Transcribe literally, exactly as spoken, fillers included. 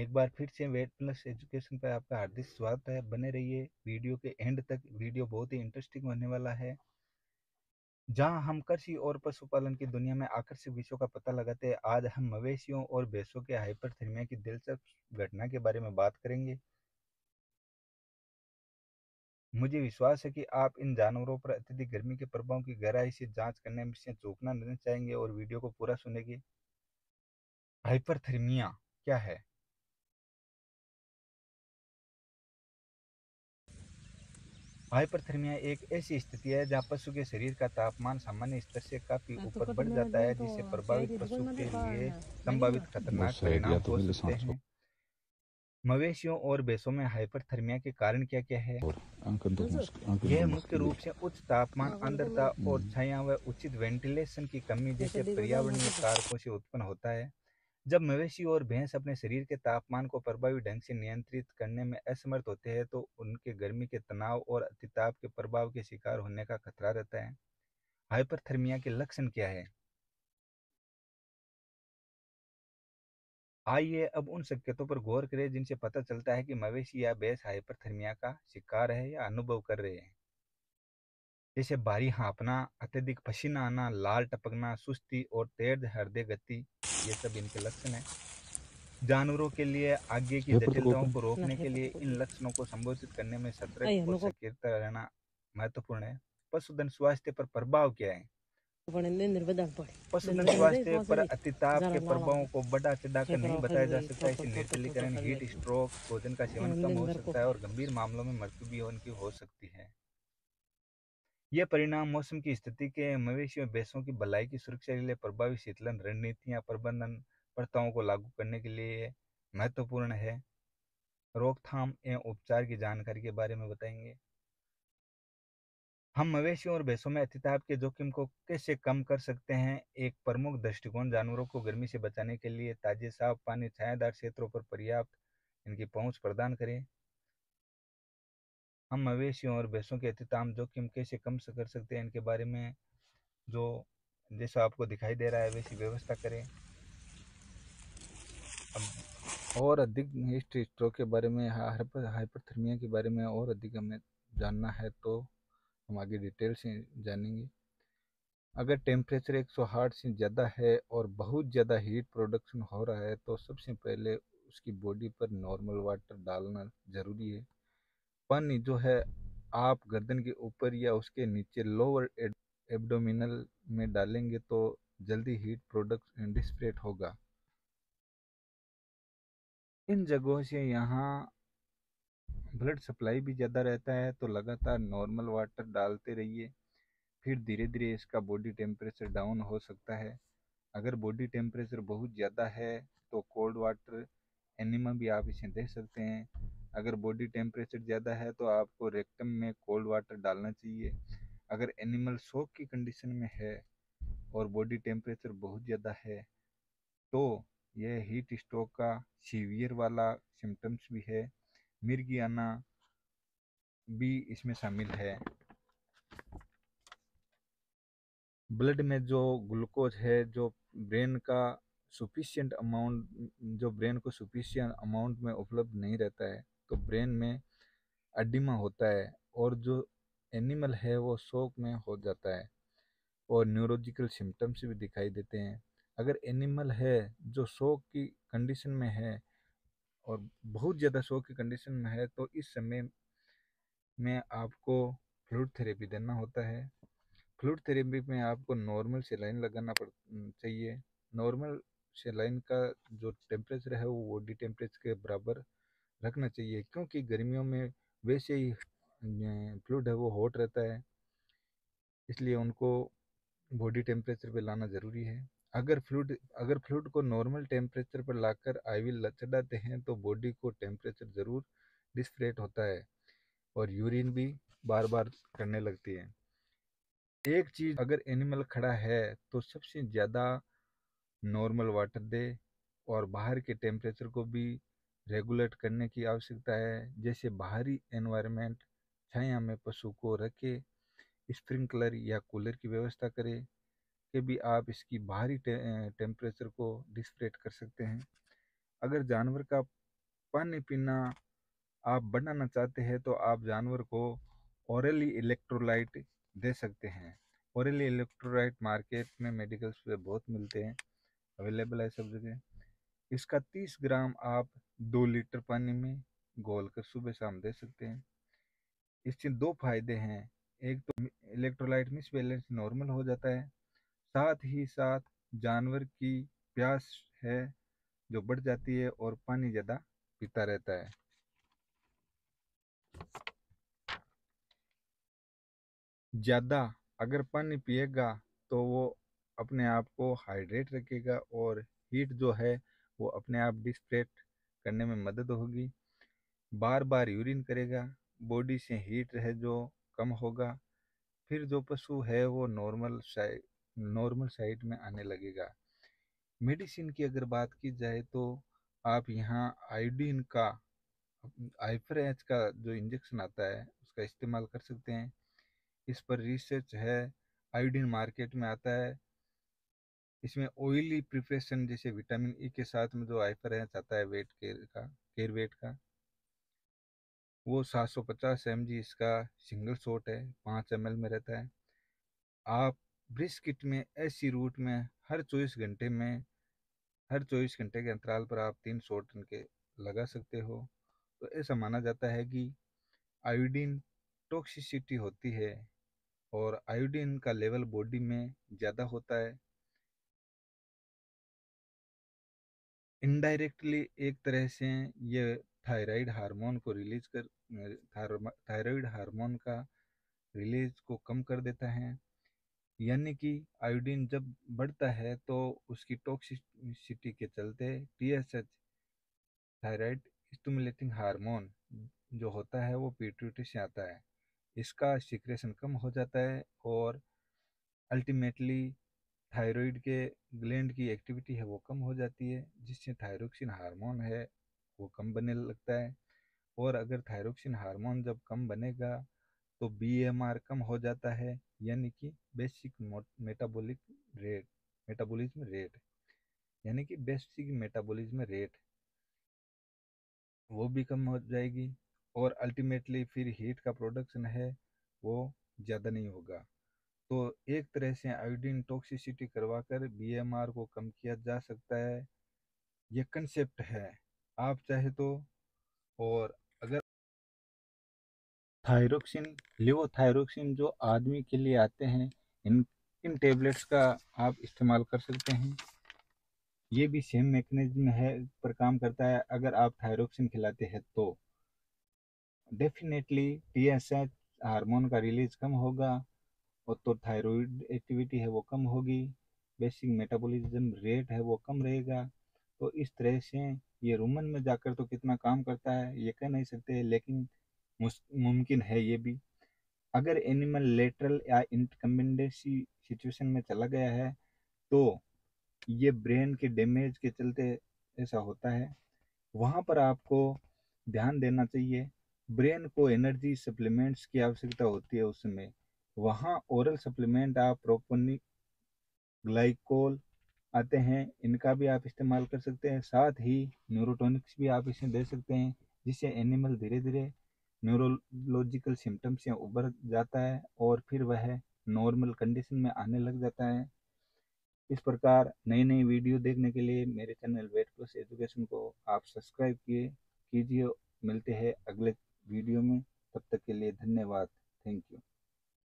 एक बार फिर से वेट प्लस एजुकेशन पर आपका हार्दिक स्वागत है। बने रहिए वीडियो के एंड तक। वीडियो बहुत ही इंटरेस्टिंग होने वाला है, जहां हम कृषि और पशुपालन की दुनिया में आकर्षक विषयों का पता लगाते हैं। आज हम मवेशियों और भैंसों के हाइपरथर्मिया की दिलचस्प घटना के बारे में बात करेंगे। मुझे विश्वास है कि आप इन जानवरों पर अत्यधिक गर्मी के प्रभाव की गहराई से जांच करने में से चूकना नहीं चाहेंगे और वीडियो को पूरा सुनेंगे। हाइपरथर्मिया क्या है? हाइपरथर्मिया एक ऐसी स्थिति है जहां पशु के शरीर का तापमान सामान्य स्तर से काफी मैं तो ऊपर कट बढ़ मेरा जाता दिल है, तो जिससे शायद प्रभावित ये दुकान पशु में के देखा लिए ना मैंने संभावित ना खतरनाक बस परिणाम आइडिया तो हो मिले सकते सांस को हैं। मवेशियों और भैंसों में हाइपरथर्मिया के कारण क्या क्या है? और अंकन तो नजर मुश्किल अंकन यह तो मुख्य मुश्किल रूप से उच्च तापमान, हाँ कर तो आर्द्रता मैं और छाया व उचित वेंटिलेशन की कमी जैसे जैसे देखो जाए पर्यावरणीय मजे तो कारकों से उत्पन्न होता है। जब मवेशी और भैंस अपने शरीर के तापमान को प्रभावी ढंग से नियंत्रित करने में असमर्थ होते हैं तो उनके गर्मी के तनाव और अतिताप के प्रभाव के शिकार होने का खतरा रहता है। हाइपरथर्मिया के लक्षण क्या है? आइए अब उन संकेतों पर गौर करें जिनसे पता चलता है कि मवेशी या भैंस हाइपरथर्मिया का शिकार है या अनुभव कर रहे हैं। जैसे भारी हाँफना, अत्यधिक पसीना आना, लाल टपकना, सुस्ती और तेज हृदय गति, ये सब इनके लक्षण हैं। जानवरों के लिए आगे की पेपर तो जटिलताओं कॉपी को ना रोकने है के पर लिए तो इन लक्षणों को संबोधित करने में सतर्क आई और नको सचेत रहना महत्वपूर्ण है। पशुधन स्वास्थ्य पर प्रभाव क्या है? पड़े ने निर्बदा पड़े पशुधन निर्बदा दे स्वास्थ्य पहुंच पर दी अतिताप जरा के लाल प्रभावों को बढ़ा चढ़ाकर पेपर नहीं फिर बताया जा वही सकता। टोटो इसे टोटो टोटो निर्जलीकरण, कर हीट लेती स्ट्रोक, भोजन का सेवन कम दिन हो भर को सकता है और गंभीर मामलों में मृत्यु भी उनकी हो सकती है। ये परिणाम मौसम की स्थिति के मवेशी और भैंसों की भलाई की सुरक्षा के लिए प्रभावी शीतलन रणनीतियां प्रबंधन प्रथाओं को लागू करने के लिए महत्वपूर्ण है। रोकथाम एवं उपचार की जानकारी के बारे में बताएंगे। हम मवेशियों और भैंसों में अतिताप के जोखिम को कैसे कम कर सकते हैं? एक प्रमुख दृष्टिकोण जानवरों को गर्मी से बचाने के लिए ताजे साफ पानी, छायादार क्षेत्रों पर पर्याप्त इनकी पहुंच प्रदान करें। हम मवेशियों और भैंसों के अतिताप जोखिम कैसे कम कर सकते हैं, इनके बारे में जो जैसा आपको दिखाई दे रहा है वैसी व्यवस्था करें। अब और अधिक हिस्ट्री स्ट्रोक के बारे में, हाइपर हाइपरथर्मिया के बारे में और अधिक हमें जानना है तो हम आगे डिटेल से जानेंगे। अगर टेम्परेचर एक सौ आठ से ज़्यादा है और बहुत ज़्यादा हीट प्रोडक्शन हो रहा है तो सबसे पहले उसकी बॉडी पर नॉर्मल वाटर डालना ज़रूरी है। पानी जो है आप गर्दन के ऊपर या उसके नीचे लोअर एब्डोमिनल में डालेंगे तो जल्दी हीट प्रोडक्ट डिसिपेट होगा। इन जगहों से यहाँ ब्लड सप्लाई भी ज़्यादा रहता है तो लगातार नॉर्मल वाटर डालते रहिए। फिर धीरे धीरे इसका बॉडी टेम्परेचर डाउन हो सकता है। अगर बॉडी टेम्परेचर बहुत ज़्यादा है तो कोल्ड वाटर एनिमा भी आप इसे दे सकते हैं। अगर बॉडी टेम्परेचर ज़्यादा है तो आपको रेक्टम में कोल्ड वाटर डालना चाहिए। अगर एनिमल शॉक की कंडीशन में है और बॉडी टेम्परेचर बहुत ज़्यादा है तो यह हीट स्ट्रोक का सीवियर वाला सिम्टम्स भी है। मिर्गी आना भी इसमें शामिल है। ब्लड में जो ग्लूकोज है, जो ब्रेन का सुफिशियंट अमाउंट जो ब्रेन को सुफिशियंट अमाउंट में उपलब्ध नहीं रहता है तो ब्रेन में अडिमा होता है और जो एनिमल है वो शोक में हो जाता है और न्यूरोलॉजिकल सिम्टम्स भी दिखाई देते हैं। अगर एनिमल है जो शोक की कंडीशन में है और बहुत ज़्यादा शोक की कंडीशन में है तो इस समय में आपको फ्लूइड थेरेपी देना होता है। फ्लूइड थेरेपी में आपको नॉर्मल सेलाइन लगाना पड़ चाहिए। नॉर्मल सेलाइन का जो टेम्परेचर है वो बॉडी टेम्परेचर के बराबर रखना चाहिए क्योंकि गर्मियों में वैसे ही फ्लूइड है वो हॉट रहता है, इसलिए उनको बॉडी टेम्परेचर पे लाना ज़रूरी है। अगर फ्लूइड अगर फ्लूइड को नॉर्मल टेम्परेचर पर लाकर आईवी चढ़ाते हैं तो बॉडी को टेम्परेचर ज़रूर डिस्प्लेट होता है और यूरिन भी बार बार करने लगती है। एक चीज़, अगर एनिमल खड़ा है तो सबसे ज़्यादा नॉर्मल वाटर दे और बाहर के टेम्परेचर को भी रेगुलेट करने की आवश्यकता है। जैसे बाहरी एनवायरनमेंट छाया में पशु को रखे, स्प्रिंकलर या कूलर की व्यवस्था करें कि भी आप इसकी बाहरी टे, टेम्परेचर को डिस्प्लेट कर सकते हैं। अगर जानवर का पानी पीना आप बढ़ाना चाहते हैं तो आप जानवर को ओरली इलेक्ट्रोलाइट दे सकते हैं। ओरली इलेक्ट्रोलाइट मार्केट में मेडिकल्स पे बहुत मिलते हैं, अवेलेबल है सब जगह। इसका तीस ग्राम आप दो लीटर पानी में घोल कर सुबह शाम दे सकते हैं। इससे दो फायदे हैं, एक तो इलेक्ट्रोलाइट मिसबैलेंस नॉर्मल हो जाता है, साथ ही साथ जानवर की प्यास है जो बढ़ जाती है और पानी ज़्यादा पीता रहता है। ज़्यादा अगर पानी पिएगा तो वो अपने आप को हाइड्रेट रखेगा और हीट जो है वो अपने आप डिसिपेट करने में मदद होगी। बार बार यूरिन करेगा, बॉडी से हीट है जो कम होगा, फिर जो पशु है वो नॉर्मल साइड नॉर्मल साइड में आने लगेगा। मेडिसिन की अगर बात की जाए तो आप यहाँ आयोडीन का, आइफर का जो इंजेक्शन आता है उसका इस्तेमाल कर सकते हैं। इस पर रिसर्च है, आयोडीन मार्केट में आता है। इसमें ऑयली प्रिपरेशन जैसे विटामिन ई के साथ में जो आइफर आता है वेट केयर का, केयर वेट का, वो सात सौ पचास एम जी इसका सिंगल शॉट है, पाँच एम एल में रहता है। आप ब्रिस्किट में ऐसी रूट में हर चौबीस घंटे में हर चौबीस घंटे के अंतराल पर आप तीन शॉट इनके लगा सकते हो। तो ऐसा माना जाता है कि आयोडीन टॉक्सिसिटी होती है और आयोडीन का लेवल बॉडी में ज़्यादा होता है। इनडायरेक्टली एक तरह से ये थायराइड हार्मोन को रिलीज कर थायराइड हार्मोन का रिलीज को कम कर देता है। यानी कि आयोडीन जब बढ़ता है तो उसकी टॉक्सिसिटी के चलते टीएसएच, थायराइड स्टिमुलेटिंग हार्मोन जो होता है वो पिट्यूटरी से आता है, इसका सिक्रेशन कम हो जाता है और अल्टीमेटली थायराइड के ग्लैंड की एक्टिविटी है वो कम हो जाती है, जिससे थायरोक्सिन हार्मोन है वो कम बनने लगता है। और अगर थायरोक्सिन हार्मोन जब कम बनेगा तो बीएमआर कम हो जाता है, यानी कि basic metabolic rate metabolism rate यानी कि बेसिक मेटाबॉलिज्म रेट वो भी कम हो जाएगी और अल्टीमेटली फिर हीट का प्रोडक्शन है वो ज़्यादा नहीं होगा। तो एक तरह से आयोडीन टॉक्सिसिटी करवा कर बीएमआर को कम किया जा सकता है, ये कंसेप्ट है। आप चाहे तो, और अगर थायरोक्सिन, लिवोथायरोक्सिन जो आदमी के लिए आते हैं, इन इन टेबलेट्स का आप इस्तेमाल कर सकते हैं। ये भी सेम मैकेनिज्म है पर काम करता है। अगर आप थायरोक्सिन खिलाते हैं तो डेफिनेटली टीएसएच हार्मोन का रिलीज कम होगा और तो थायराइड एक्टिविटी है वो कम होगी, बेसिक मेटाबॉलिज्म रेट है वो कम रहेगा। तो इस तरह से ये रूमन में जाकर तो कितना काम करता है ये कह नहीं सकते, लेकिन मुमकिन है ये भी। अगर एनिमल लेटरल या इंटकम्बेंसी सिचुएशन में चला गया है तो ये ब्रेन के डैमेज के चलते ऐसा होता है, वहाँ पर आपको ध्यान देना चाहिए। ब्रेन को एनर्जी सप्लीमेंट्स की आवश्यकता होती है उस समय, वहाँ ओरल सप्लीमेंट आप प्रोपोनिक, ग्लाइकोल आते हैं, इनका भी आप इस्तेमाल कर सकते हैं। साथ ही न्यूरोटॉनिक्स भी आप इसे दे सकते हैं, जिससे एनिमल धीरे धीरे न्यूरोलॉजिकल सिम्टम्स से उभर जाता है और फिर वह नॉर्मल कंडीशन में आने लग जाता है। इस प्रकार नई नई वीडियो देखने के लिए मेरे चैनल वेट प्लस एजुकेशन को आप सब्सक्राइब किए कीजिए। मिलते हैं अगले वीडियो में, तब तक के लिए धन्यवाद। Thank you.